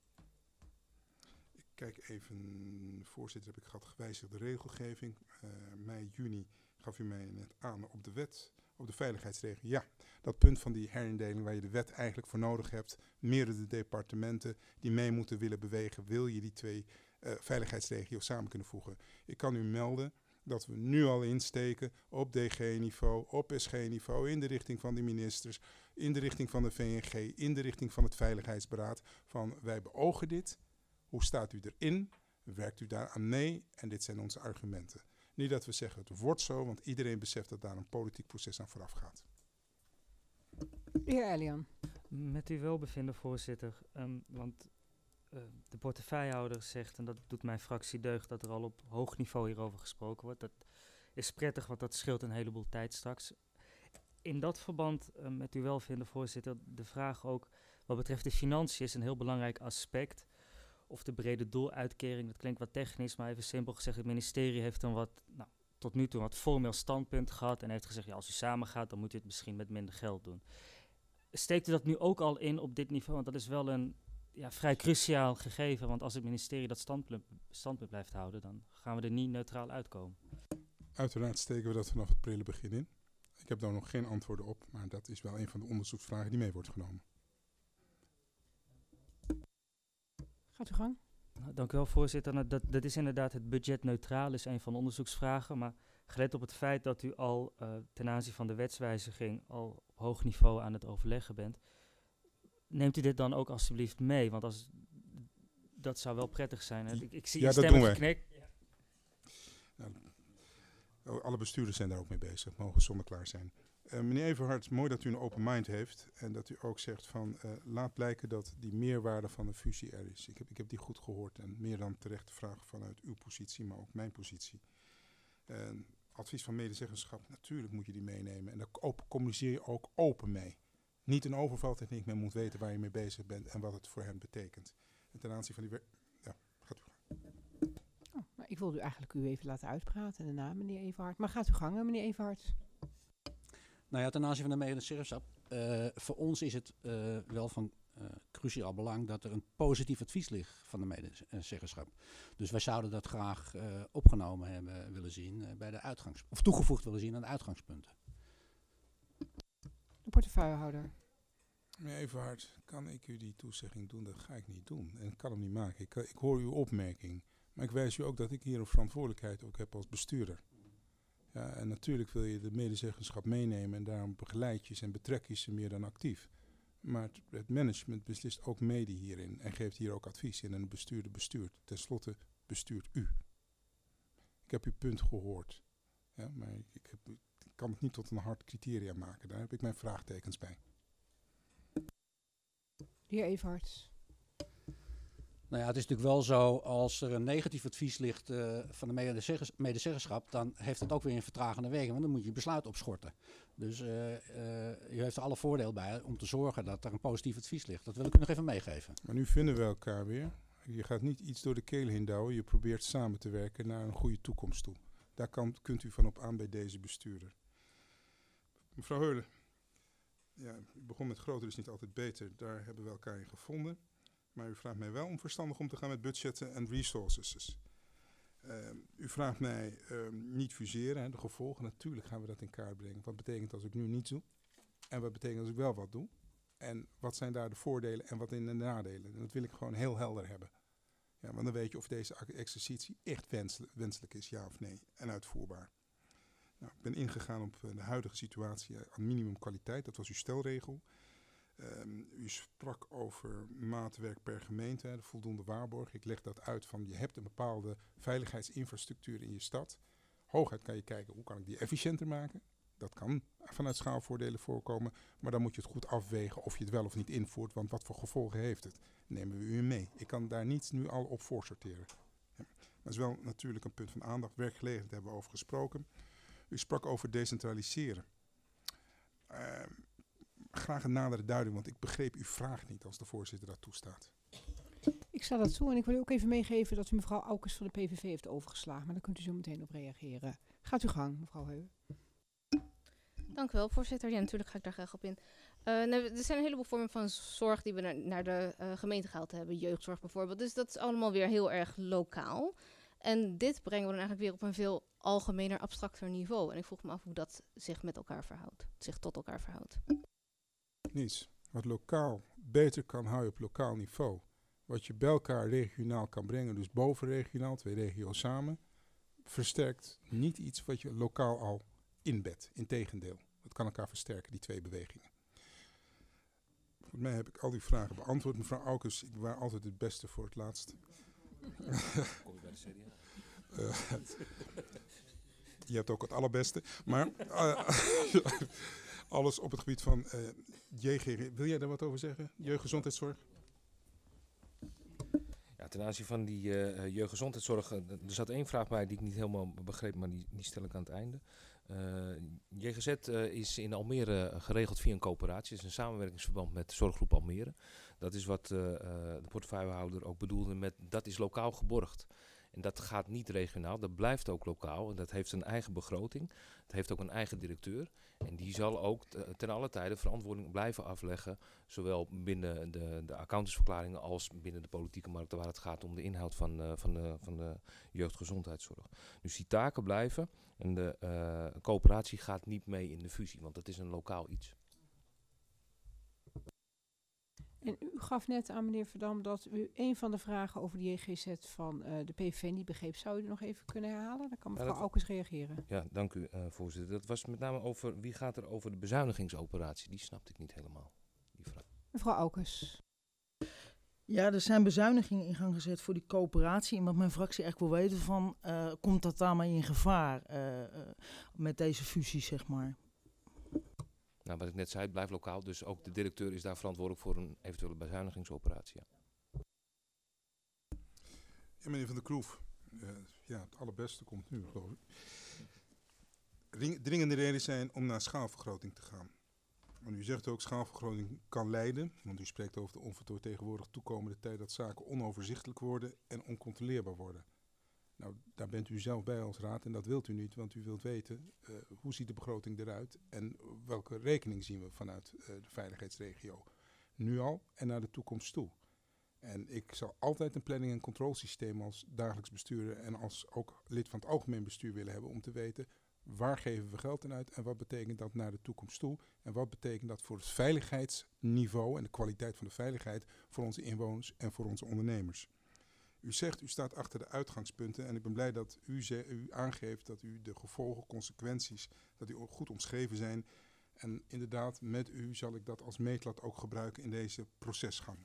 Ik kijk even, voorzitter, heb ik gehad gewijzigde regelgeving. Uh, mei, juni gaf u mij net aan op de wet. Op de veiligheidsregio, ja, dat punt van die herindeling waar je de wet eigenlijk voor nodig hebt. Meerdere departementen die mee moeten willen bewegen, wil je die twee uh, veiligheidsregio's samen kunnen voegen. Ik kan u melden dat we nu al insteken op D G-niveau, op S G-niveau, in de richting van de ministers, in de richting van de V N G, in de richting van het Veiligheidsberaad. Van wij beogen dit, hoe staat u erin, werkt u daaraan mee en dit zijn onze argumenten. Niet dat we zeggen het wordt zo, want iedereen beseft dat daar een politiek proces aan vooraf gaat. De heer Elian. Met uw welbevinden, voorzitter. Um, want uh, de portefeuillehouder zegt, en dat doet mijn fractie deugd, dat er al op hoog niveau hierover gesproken wordt. Dat is prettig, want dat scheelt een heleboel tijd straks. In dat verband, uh, met uw welbevinden, voorzitter, de vraag ook wat betreft de financiën is een heel belangrijk aspect. Of de brede doeluitkering, dat klinkt wat technisch, maar even simpel gezegd, het ministerie heeft een wat, nou, tot nu toe een wat formeel standpunt gehad en heeft gezegd, ja, als u samen gaat, dan moet u het misschien met minder geld doen. Steekt u dat nu ook al in op dit niveau? Want dat is wel een ja, vrij cruciaal gegeven, want als het ministerie dat standpunt, standpunt blijft houden, dan gaan we er niet neutraal uitkomen. Uiteraard steken we dat vanaf het prille begin in. Ik heb daar nog geen antwoorden op, maar dat is wel een van de onderzoeksvragen die mee wordt genomen. Gaat uw gang. Nou, dank u wel, voorzitter. Nou, dat, dat is inderdaad het budget neutraal, is een van de onderzoeksvragen. Maar gelet op het feit dat u al uh, ten aanzien van de wetswijziging al op hoog niveau aan het overleggen bent, neemt u dit dan ook alstublieft mee? Want als, dat zou wel prettig zijn. Hè? Ik, ik zie ja, je dat stemmen doen wij. geknikt. Ja. Nou, alle bestuurders zijn daar ook mee bezig, mogen zonder klaar zijn. Uh, meneer Everhart, mooi dat u een open mind heeft en dat u ook zegt van uh, laat blijken dat die meerwaarde van de fusie er is. Ik heb, ik heb die goed gehoord en meer dan terecht vraag vanuit uw positie, maar ook mijn positie. Uh, advies van medezeggenschap, natuurlijk moet je die meenemen en daar op, communiceer je ook open mee. niet een overvaltechniek, men moet weten waar je mee bezig bent en wat het voor hen betekent. En ten aanzien van die... wer- Ja, gaat u gang. Oh, maar ik wilde u eigenlijk u even laten uitpraten en daarna meneer Everhard. Maar gaat u gang, meneer Everhard. Nou ja, ten aanzien van de medezeggenschap, uh, voor ons is het uh, wel van uh, cruciaal belang dat er een positief advies ligt van de medezeggenschap. Dus wij zouden dat graag uh, opgenomen hebben willen zien uh, bij de uitgangs of toegevoegd willen zien aan de uitgangspunten. De portefeuillehouder. Meneer Everhard, kan ik u die toezegging doen? Dat ga ik niet doen. En ik kan hem niet maken. Ik, ik hoor uw opmerking. Maar ik wijs u ook dat ik hier een verantwoordelijkheid ook heb als bestuurder. Ja, en natuurlijk wil je de medezeggenschap meenemen en daarom begeleid je ze en betrek je ze meer dan actief. Maar het, het management beslist ook mede hierin en geeft hier ook advies in en een bestuurder bestuurt. Ten slotte bestuurt u. Ik heb uw punt gehoord. Ja, maar ik, heb, ik kan het niet tot een hard criteria maken. Daar heb ik mijn vraagtekens bij. De heer Everhard. Nou ja, het is natuurlijk wel zo, als er een negatief advies ligt uh, van de medezeggens- medezeggenschap, dan heeft het ook weer een vertragende werking, want dan moet je je besluit opschorten. Dus uh, uh, u heeft er alle voordeel bij om te zorgen dat er een positief advies ligt. Dat wil ik u nog even meegeven. Maar nu vinden we elkaar weer. Je gaat niet iets door de keel heen douwen, je probeert samen te werken naar een goede toekomst toe. Daar kan, kunt u van op aan bij deze bestuurder. Mevrouw Heulen, ja, u begon met groter is niet altijd beter. Daar hebben we elkaar in gevonden. Maar u vraagt mij wel om verstandig om te gaan met budgetten en resources. Uh, u vraagt mij uh, niet fuseren, hè, de gevolgen. Natuurlijk gaan we dat in kaart brengen. Wat betekent als ik nu niets doe? En wat betekent als ik wel wat doe? En wat zijn daar de voordelen en wat in de nadelen? En dat wil ik gewoon heel helder hebben. Ja, want dan weet je of deze exercitie echt wenselijk, wenselijk is, ja of nee. En uitvoerbaar. Nou, ik ben ingegaan op uh, de huidige situatie aan minimumkwaliteit. Dat was uw stelregel. Um, u sprak over maatwerk per gemeente, hè, de voldoende waarborg. Ik leg dat uit van je hebt een bepaalde veiligheidsinfrastructuur in je stad. Hooguit kan je kijken hoe kan ik die efficiënter maken. Dat kan vanuit schaalvoordelen voorkomen. Maar dan moet je het goed afwegen of je het wel of niet invoert. Want wat voor gevolgen heeft het? Nemen we u mee. Ik kan daar niet nu al op voorsorteren. Ja. Maar dat is wel natuurlijk een punt van aandacht. Werkgelegenheid hebben we over gesproken. U sprak over decentraliseren. Uh, Graag een nadere duiding, want ik begreep uw vraag niet als de voorzitter dat toestaat. Ik sta dat toe en ik wil u ook even meegeven dat u mevrouw Aukers van de P V V heeft overgeslagen. Maar daar kunt u zo meteen op reageren. Gaat uw gang, mevrouw Heu. Dank u wel, voorzitter. Ja, natuurlijk ga ik daar graag op in. Uh, nou, er zijn een heleboel vormen van zorg die we naar, naar de uh, gemeente gehaald hebben. Jeugdzorg bijvoorbeeld. Dus dat is allemaal weer heel erg lokaal. En dit brengen we dan eigenlijk weer op een veel algemener, abstracter niveau. En ik vroeg me af hoe dat zich met elkaar verhoudt. Zich tot elkaar verhoudt. Niets. Wat lokaal beter kan houden op lokaal niveau. Wat je bij elkaar regionaal kan brengen, dus bovenregionaal, twee regio's samen, versterkt niet iets wat je lokaal al inbedt. Integendeel, dat kan elkaar versterken, die twee bewegingen. Voor mij heb ik al die vragen beantwoord. Mevrouw Aukers, ik bewaar altijd het beste voor het laatst. Kom je bij de C D A? uh, je hebt ook het allerbeste. Maar uh, alles op het gebied van uh, J G G. Wil jij daar wat over zeggen? Jeugdgezondheidszorg? Ja, ten aanzien van die uh, jeugdgezondheidszorg, uh, er zat één vraag bij die ik niet helemaal begreep, maar die, die stel ik aan het einde. Uh, J G Z uh, is in Almere geregeld via een coöperatie. Het is een samenwerkingsverband met Zorggroep Almere. Dat is wat uh, uh, de portefeuillehouder ook bedoelde met, dat is lokaal geborgd. En dat gaat niet regionaal, dat blijft ook lokaal. En dat heeft een eigen begroting. Het heeft ook een eigen directeur. En die zal ook t- ten alle tijde verantwoording blijven afleggen. Zowel binnen de, de accountantsverklaringen als binnen de politieke markten waar het gaat om de inhoud van, uh, van, de, van de jeugdgezondheidszorg. Dus die taken blijven. En de uh, coöperatie gaat niet mee in de fusie, want dat is een lokaal iets. En u gaf net aan meneer Verdam dat u een van de vragen over de J G Z van uh, de P V V niet begreep. Zou u die nog even kunnen herhalen? Dan kan mevrouw ja, Aukers reageren. Ja, dank u uh, voorzitter. Dat was met name over, wie gaat er over de bezuinigingsoperatie? Die snapte ik niet helemaal, die vraag. Mevrouw Aukers. Ja, er zijn bezuinigingen in gang gezet voor die coöperatie. En wat mijn fractie eigenlijk wil weten van, uh, komt dat daarmee in gevaar uh, uh, met deze fusie, zeg maar? Nou, wat ik net zei, het blijft lokaal. Dus ook de directeur is daar verantwoordelijk voor een eventuele bezuinigingsoperatie. Ja, ja meneer Van der Kroef. Uh, ja, het allerbeste komt nu, geloof ik. Ring, dringende reden zijn om naar schaalvergroting te gaan. Want u zegt ook schaalvergroting kan leiden, want u spreekt over de onvertegenwoordigd toekomende tijd dat zaken onoverzichtelijk worden en oncontroleerbaar worden. Nou, daar bent u zelf bij als raad en dat wilt u niet, want u wilt weten uh, hoe ziet de begroting eruit en welke rekening zien we vanuit uh, de veiligheidsregio. Nu al en naar de toekomst toe. En ik zal altijd een planning- en controlesysteem als dagelijks bestuurder en als ook lid van het algemeen bestuur willen hebben om te weten waar geven we geld aan uit en wat betekent dat naar de toekomst toe en wat betekent dat voor het veiligheidsniveau en de kwaliteit van de veiligheid voor onze inwoners en voor onze ondernemers. U zegt u staat achter de uitgangspunten en ik ben blij dat u, ze, u aangeeft dat u de gevolgen, consequenties, dat die goed omschreven zijn. En inderdaad, met u zal ik dat als meetlat ook gebruiken in deze procesgang.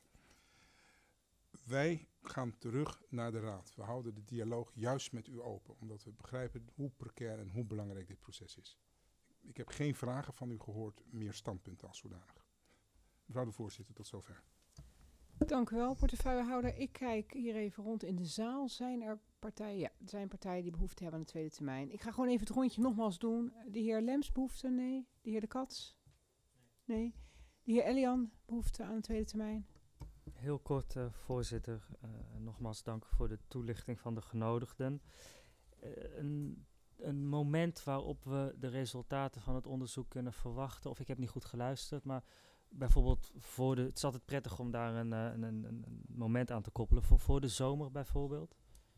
Wij gaan terug naar de raad. We houden de dialoog juist met u open, omdat we begrijpen hoe precair en hoe belangrijk dit proces is. Ik heb geen vragen van u gehoord, meer standpunten als zodanig. Mevrouw de voorzitter, tot zover. Dank u wel, portefeuillehouder. Ik kijk hier even rond in de zaal. Zijn er partijen? Ja, er zijn partijen die behoefte hebben aan de tweede termijn. Ik ga gewoon even het rondje nogmaals doen. De heer Lems behoefte? Nee. De heer De Cats? Nee. De heer Elian behoefte aan de tweede termijn? Heel kort, uh, voorzitter. Uh, nogmaals dank voor de toelichting van de genodigden. Uh, een, een moment waarop we de resultaten van het onderzoek kunnen verwachten. Of ik heb niet goed geluisterd, maar bijvoorbeeld voor de. Het is altijd prettig om daar een, een, een, een moment aan te koppelen. Voor, voor de zomer bijvoorbeeld.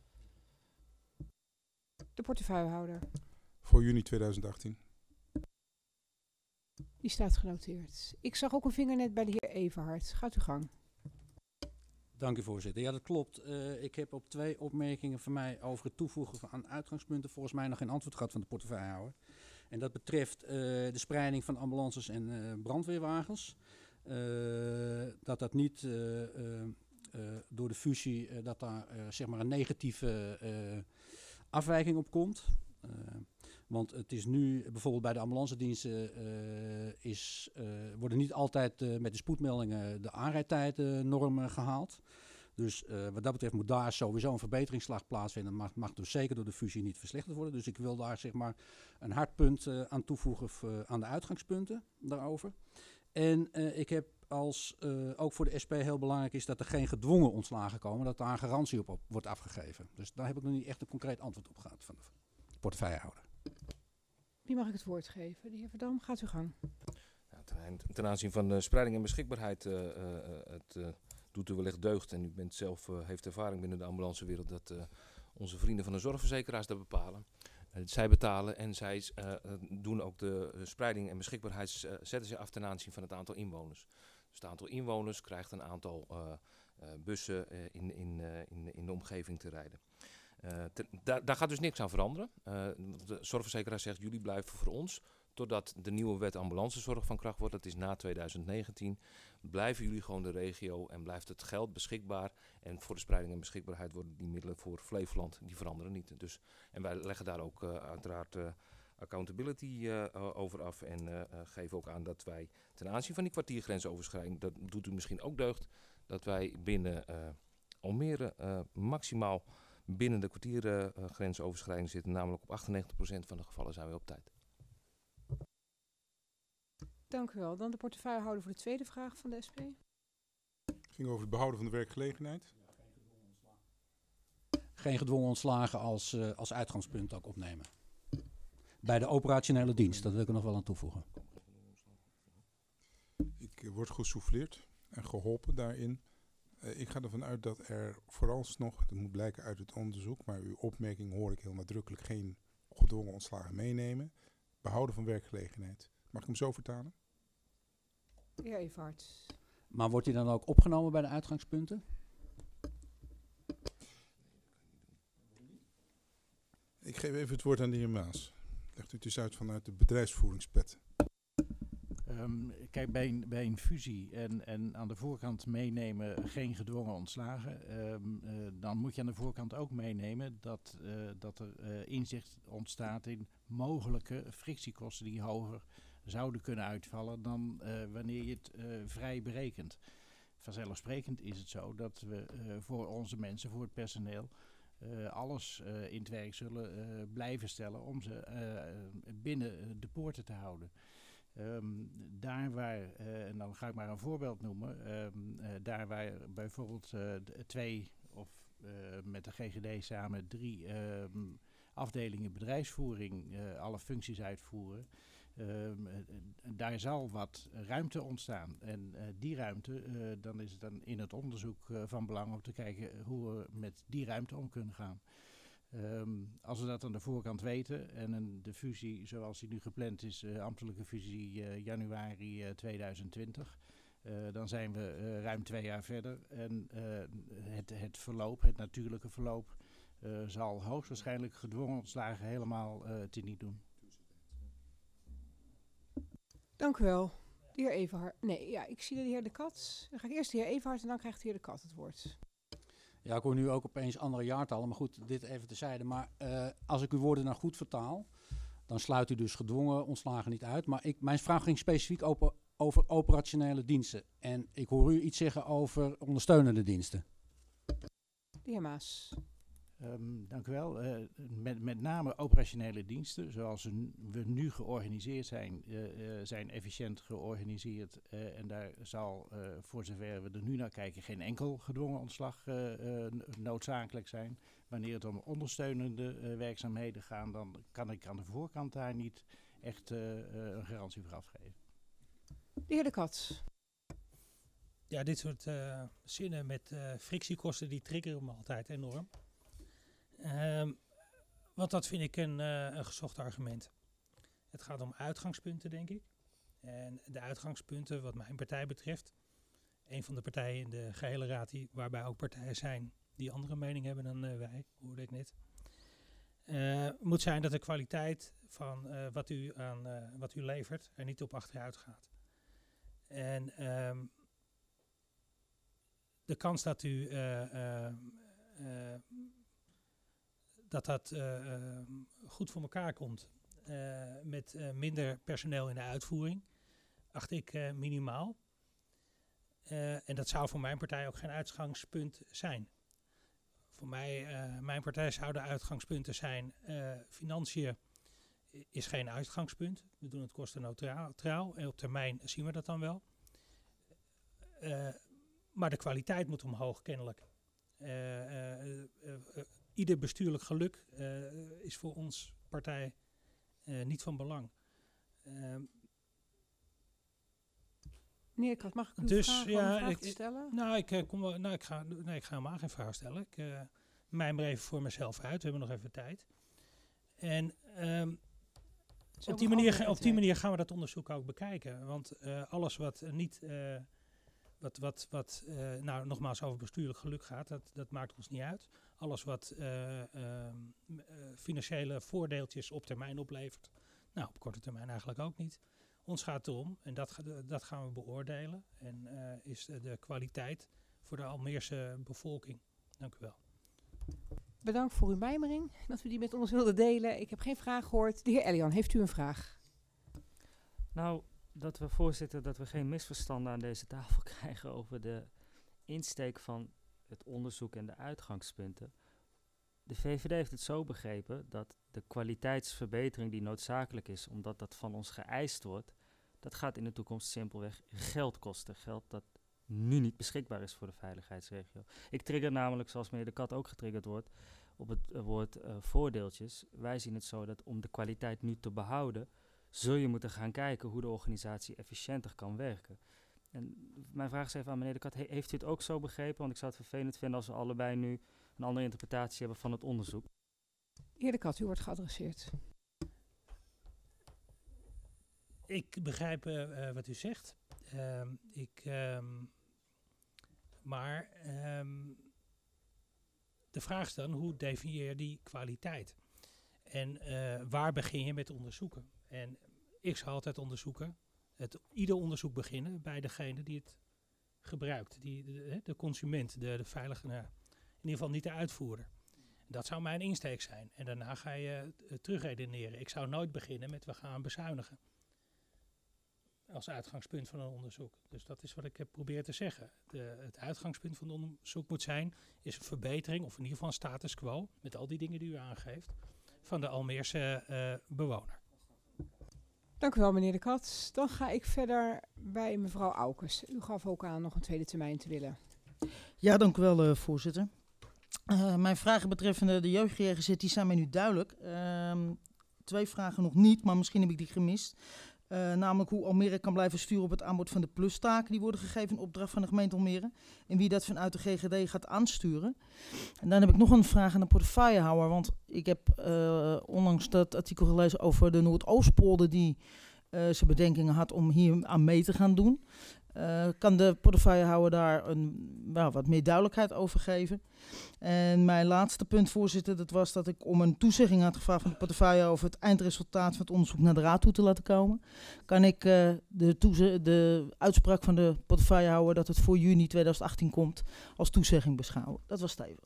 De portefeuillehouder. Voor juni tweeduizend achttien. Die staat genoteerd. Ik zag ook een vinger net bij de heer Everhard. Gaat uw gang. Dank u, voorzitter. Ja, dat klopt. Uh, ik heb op twee opmerkingen van mij over het toevoegen aan uitgangspunten volgens mij nog geen antwoord gehad van de portefeuillehouder. En dat betreft uh, de spreiding van ambulances en uh, brandweerwagens. Uh, dat dat niet uh, uh, uh, door de fusie, uh, dat daar uh, zeg maar een negatieve uh, afwijking op komt. Uh, want het is nu, bijvoorbeeld bij de ambulancediensten, uh, is, uh, worden niet altijd uh, met de spoedmeldingen de aanrijdtijdnormen gehaald. Dus uh, wat dat betreft moet daar sowieso een verbeteringsslag plaatsvinden. Mag, mag dus zeker door de fusie niet verslechterd worden. Dus ik wil daar zeg maar een hard punt uh, aan toevoegen uh, aan de uitgangspunten daarover. En uh, ik heb als uh, ook voor de S P heel belangrijk is dat er geen gedwongen ontslagen komen. Dat daar een garantie op, op wordt afgegeven. Dus daar heb ik nog niet echt een concreet antwoord op gehad van de portefeuillehouder. Wie mag ik het woord geven? De heer Verdam, gaat uw gang. Ja, ten, ten aanzien van de spreiding en beschikbaarheid, uh, uh, het uh, doet u wellicht deugd. En u bent zelf, uh, heeft ervaring binnen de ambulancewereld dat uh, onze vrienden van de zorgverzekeraars dat bepalen. Uh, zij betalen en zij uh, doen ook de uh, spreiding en beschikbaarheid, uh, zetten ze af ten aanzien van het aantal inwoners. Dus het aantal inwoners krijgt een aantal uh, uh, bussen uh, in, in, uh, in, in de omgeving te rijden. Uh, te, da, daar gaat dus niks aan veranderen. Uh, de zorgverzekeraar zegt, jullie blijven voor ons totdat de nieuwe wet ambulancezorg van kracht wordt. Dat is na tweeduizend negentien. Blijven jullie gewoon de regio en blijft het geld beschikbaar. En voor de spreiding en beschikbaarheid worden die middelen voor Flevoland, die veranderen niet. Dus, en wij leggen daar ook uh, uiteraard uh, accountability uh, over af. En uh, uh, geven ook aan dat wij ten aanzien van die kwartiergrensoverschrijding, dat doet u misschien ook deugd, dat wij binnen uh, Almere uh, maximaal binnen de kwartiergrensoverschrijding uh, zitten. Namelijk op achtennegentig procent van de gevallen zijn we op tijd. Dank u wel. Dan de portefeuillehouder voor de tweede vraag van de S P. Het ging over het behouden van de werkgelegenheid. Geen gedwongen ontslagen als, uh, als uitgangspunt ook opnemen. Bij de operationele dienst, dat wil ik er nog wel aan toevoegen. Ik uh, word gesouffleerd en geholpen daarin. Uh, ik ga ervan uit dat er vooralsnog, dat moet blijken uit het onderzoek, maar uw opmerking hoor ik heel nadrukkelijk, geen gedwongen ontslagen meenemen. Behouden van werkgelegenheid. Mag ik hem zo vertalen? Ja, Everhard. Maar wordt die dan ook opgenomen bij de uitgangspunten? Ik geef even het woord aan de heer Maas. Legt u het eens uit vanuit de bedrijfsvoeringspet. Um, kijk, bij een, bij een fusie en, en aan de voorkant meenemen geen gedwongen ontslagen. Um, uh, dan moet je aan de voorkant ook meenemen dat, uh, dat er uh, inzicht ontstaat in mogelijke frictiekosten die hoger zouden kunnen uitvallen dan uh, wanneer je het uh, vrij berekent. Vanzelfsprekend is het zo dat we uh, voor onze mensen, voor het personeel, uh, alles uh, in het werk zullen uh, blijven stellen om ze uh, binnen de poorten te houden. Um, daar waar, uh, en dan ga ik maar een voorbeeld noemen, um, uh, daar waar bijvoorbeeld uh, twee of uh, met de G G D samen drie um, afdelingen bedrijfsvoering uh, alle functies uitvoeren, um, uh, daar zal wat ruimte ontstaan. En uh, die ruimte, uh, dan is het dan in het onderzoek uh, van belang om te kijken hoe we met die ruimte om kunnen gaan. Um, als we dat aan de voorkant weten en een, de fusie zoals die nu gepland is, uh, ambtelijke fusie uh, januari uh, tweeduizend twintig, uh, dan zijn we uh, ruim twee jaar verder en uh, het, het verloop, het natuurlijke verloop, uh, zal hoogstwaarschijnlijk gedwongen ontslagen helemaal uh, teniet doen. Dank u wel. De heer Everhart. Nee, ja, ik zie de heer De Kat. Dan ga ik eerst de heer Everhart en dan krijgt de heer De Kat het woord. Ja, ik hoor nu ook opeens andere jaartallen, maar goed, dit even terzijde. Maar uh, als ik uw woorden nou goed vertaal, dan sluit u dus gedwongen ontslagen niet uit. Maar ik, mijn vraag ging specifiek over, over operationele diensten. En ik hoor u iets zeggen over ondersteunende diensten. De heer Maas. Um, dank u wel. Uh, met, met name operationele diensten, zoals we nu georganiseerd zijn, uh, uh, zijn efficiënt georganiseerd. Uh, en daar zal, uh, voor zover we er nu naar kijken, geen enkel gedwongen ontslag uh, uh, noodzakelijk zijn. Wanneer het om ondersteunende uh, werkzaamheden gaat, dan kan ik aan de voorkant daar niet echt uh, uh, een garantie voor afgeven. De heer De Kat. Ja, dit soort uh, zinnen met uh, frictiekosten, die triggeren me altijd enorm. Um, want dat vind ik een, uh, een gezocht argument. Het gaat om uitgangspunten, denk ik. En de uitgangspunten, wat mijn partij betreft, een van de partijen in de gehele raad, die, waarbij ook partijen zijn die andere mening hebben dan uh, wij, hoorde ik net, uh, moet zijn dat de kwaliteit van uh, wat, u aan, uh, wat u levert er niet op achteruit gaat. En um, de kans dat u uh, uh, uh, dat dat uh, uh, goed voor elkaar komt uh, met uh, minder personeel in de uitvoering, acht ik uh, minimaal. Uh, en dat zou voor mijn partij ook geen uitgangspunt zijn. Voor mij, uh, mijn partij zouden uitgangspunten zijn, uh, financiën is geen uitgangspunt. We doen het kostenneutraal en op termijn zien we dat dan wel. Uh, maar de kwaliteit moet omhoog, kennelijk. Uh, uh, uh, uh, uh, Ieder bestuurlijk geluk uh, is voor ons partij uh, niet van belang. Uh, Meneer Kat, mag ik u dus, vragen ja, om een vraag ik, te stellen? Nou, ik, uh, kom wel, nou, ik, ga, nee, ik ga helemaal geen vraag stellen. Ik uh, mijmer even voor mezelf uit. We hebben nog even tijd. En um, op, die manier, op die manier gaan we dat onderzoek ook bekijken. Want uh, alles wat uh, niet... Uh, Wat, wat, wat uh, nou, nogmaals over bestuurlijk geluk gaat, dat, dat maakt ons niet uit. Alles wat uh, uh, uh, financiële voordeeltjes op termijn oplevert, nou op korte termijn eigenlijk ook niet. Ons gaat erom, en dat, dat gaan we beoordelen, en uh, is de, de kwaliteit voor de Almeerse bevolking. Dank u wel. Bedankt voor uw mijmering, dat we die met ons wilden delen. Ik heb geen vraag gehoord. De heer Elian, heeft u een vraag? Nou... dat we, voorzitter, dat we geen misverstanden aan deze tafel krijgen over de insteek van het onderzoek en de uitgangspunten. De V V D heeft het zo begrepen dat de kwaliteitsverbetering die noodzakelijk is, omdat dat van ons geëist wordt, dat gaat in de toekomst simpelweg geld kosten. Geld dat nu niet beschikbaar is voor de veiligheidsregio. Ik trigger namelijk, zoals meneer De Kat ook getriggerd wordt, op het uh, woord uh, voordeeltjes. Wij zien het zo dat om de kwaliteit nu te behouden, zul je moeten gaan kijken hoe de organisatie efficiënter kan werken. En mijn vraag is even aan meneer De Kat, he, heeft u het ook zo begrepen? Want ik zou het vervelend vinden als we allebei nu een andere interpretatie hebben van het onderzoek. Heer De Kat, u wordt geadresseerd. Ik begrijp uh, wat u zegt. Um, ik, um, maar um, de vraag is dan, hoe definieer je die kwaliteit? En uh, waar begin je met onderzoeken? En ik zou altijd onderzoeken, het, ieder onderzoek beginnen bij degene die het gebruikt. Die, de, de consument, de, de veilige, nou, in ieder geval niet de uitvoerder. Dat zou mijn insteek zijn. En daarna ga je uh, terugredeneren. Ik zou nooit beginnen met we gaan bezuinigen. Als uitgangspunt van een onderzoek. Dus dat is wat ik heb proberen te zeggen. De, het uitgangspunt van het onderzoek moet zijn, is een verbetering, of in ieder geval een status quo, met al die dingen die u aangeeft, van de Almeerse uh, bewoner. Dank u wel, meneer De Kat. Dan ga ik verder bij mevrouw Aukers. U gaf ook aan nog een tweede termijn te willen. Ja, dank u wel, uh, voorzitter. Uh, mijn vragen betreffende de jeugd G G Z die zijn mij nu duidelijk. Uh, twee vragen nog niet, maar misschien heb ik die gemist. Uh, namelijk hoe Almere kan blijven sturen op het aanbod van de plustaken die worden gegeven in opdracht van de gemeente Almere. En wie dat vanuit de G G D gaat aansturen. En dan heb ik nog een vraag aan de portefeuillehouder. Want ik heb uh, onlangs dat artikel gelezen over de Noordoostpolder die uh, zijn bedenkingen had om hier aan mee te gaan doen. Uh, kan de portefeuillehouder daar een, nou, wat meer duidelijkheid over geven? En mijn laatste punt, voorzitter, dat was dat ik om een toezegging had gevraagd van de portefeuille over het eindresultaat van het onderzoek naar de raad toe te laten komen. Kan ik uh, de, toeze- de uitspraak van de portefeuillehouder dat het voor juni tweeduizend achttien komt als toezegging beschouwen? Dat was het even.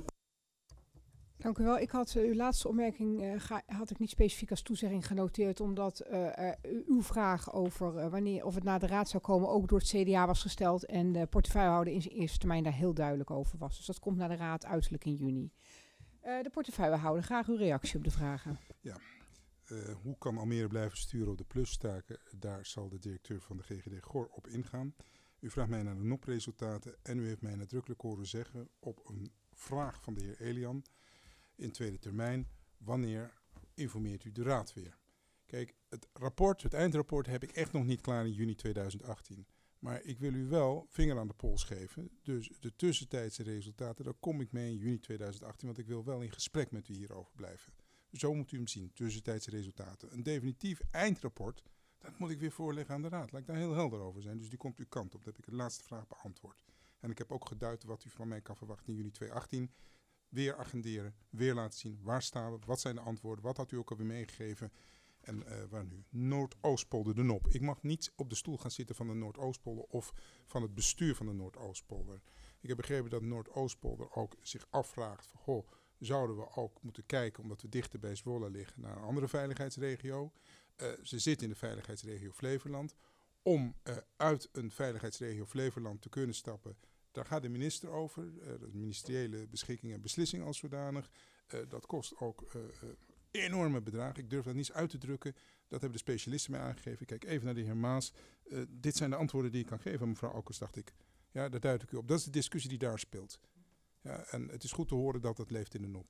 Dank u wel. Ik had uh, uw laatste opmerking uh, ga, had ik niet specifiek als toezegging genoteerd, omdat uh, uh, uw vraag over uh, wanneer of het naar de raad zou komen ook door het C D A was gesteld en de portefeuillehouder in zijn eerste termijn daar heel duidelijk over was. Dus dat komt naar de raad uiterlijk in juni. Uh, de portefeuillehouder, graag uw reactie op de vragen. Ja, uh, hoe kan Almere blijven sturen op de plustaken? Daar zal de directeur van de G G D Gor op ingaan. U vraagt mij naar de N O P-resultaten en u heeft mij nadrukkelijk horen zeggen op een vraag van de heer Elian in tweede termijn, wanneer informeert u de raad weer? Kijk, het rapport, het eindrapport heb ik echt nog niet klaar in juni tweeduizend achttien. Maar ik wil u wel vinger aan de pols geven. Dus de tussentijdse resultaten, daar kom ik mee in juni tweeduizend achttien, want ik wil wel in gesprek met u hierover blijven. Zo moet u hem zien, tussentijdse resultaten. Een definitief eindrapport, dat moet ik weer voorleggen aan de raad. Laat ik daar heel helder over zijn. Dus die komt uw kant op. Dat heb ik de laatste vraag beantwoord. En ik heb ook geduid wat u van mij kan verwachten in juni tweeduizend achttien. Weer agenderen, weer laten zien waar staan we, wat zijn de antwoorden, wat had u ook alweer meegegeven en uh, waar nu? Noordoostpolder de N O P. Ik mag niet op de stoel gaan zitten van de Noordoostpolder of van het bestuur van de Noordoostpolder. Ik heb begrepen dat Noordoostpolder ook zich afvraagt van, goh, zouden we ook moeten kijken, omdat we dichter bij Zwolle liggen, naar een andere veiligheidsregio. Uh, ze zitten in de veiligheidsregio Flevoland. Om uh, uit een veiligheidsregio Flevoland te kunnen stappen, daar gaat de minister over, uh, de ministeriële beschikking en beslissing als zodanig. Uh, dat kost ook uh, uh, enorme bedragen. Ik durf dat niet eens uit te drukken. Dat hebben de specialisten mij aangegeven. Kijk even naar de heer Maas. Uh, dit zijn de antwoorden die ik kan geven. Mevrouw Aukers, dacht ik. Ja, daar duid ik u op. Dat is de discussie die daar speelt. Ja, en het is goed te horen dat dat leeft in de N O P.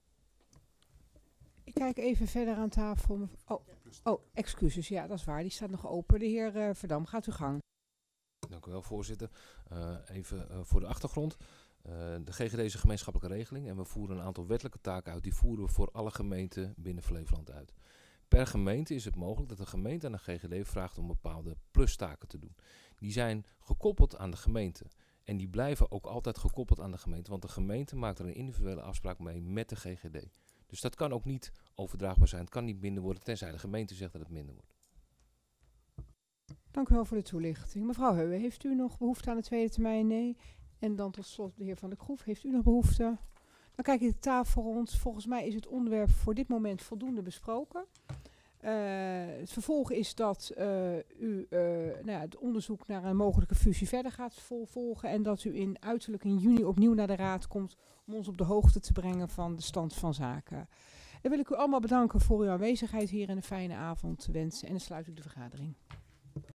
Ik kijk even verder aan tafel. Oh, oh, excuses. Ja, dat is waar. Die staat nog open. De heer uh, Verdam, gaat uw gang. Dank u wel, voorzitter. Uh, even uh, voor de achtergrond. Uh, de G G D is een gemeenschappelijke regeling en we voeren een aantal wettelijke taken uit. Die voeren we voor alle gemeenten binnen Flevoland uit. Per gemeente is het mogelijk dat de gemeente aan de G G D vraagt om bepaalde plustaken te doen. Die zijn gekoppeld aan de gemeente. En die blijven ook altijd gekoppeld aan de gemeente. Want de gemeente maakt er een individuele afspraak mee met de G G D. Dus dat kan ook niet overdraagbaar zijn. Het kan niet minder worden, tenzij de gemeente zegt dat het minder wordt. Dank u wel voor de toelichting. Mevrouw Heuwe, heeft u nog behoefte aan de tweede termijn? Nee. En dan tot slot de heer Van der Kroef. Heeft u nog behoefte? Dan kijk ik de tafel rond. Volgens mij is het onderwerp voor dit moment voldoende besproken. Uh, het vervolg is dat uh, u uh, nou ja, het onderzoek naar een mogelijke fusie verder gaat vol- volgen. En dat u in uiterlijk in juni opnieuw naar de raad komt om ons op de hoogte te brengen van de stand van zaken. Dan wil ik u allemaal bedanken voor uw aanwezigheid hier en een fijne avond wensen. En dan sluit ik de vergadering.